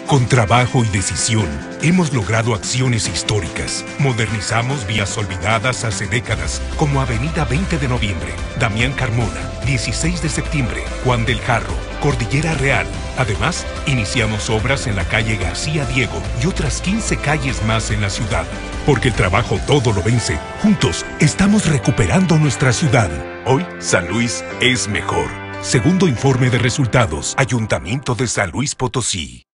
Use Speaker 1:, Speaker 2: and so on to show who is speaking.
Speaker 1: Con trabajo y decisión, hemos logrado acciones históricas. Modernizamos vías olvidadas hace décadas, como Avenida 20 de Noviembre, Damián Carmona, 16 de septiembre, Juan del Jarro, Cordillera Real. Además, iniciamos obras en la calle García Diego y otras 15 calles más en la ciudad. Porque el trabajo todo lo vence. Juntos, estamos recuperando nuestra ciudad. Hoy, San Luis es mejor. Segundo informe de resultados, Ayuntamiento de San Luis Potosí.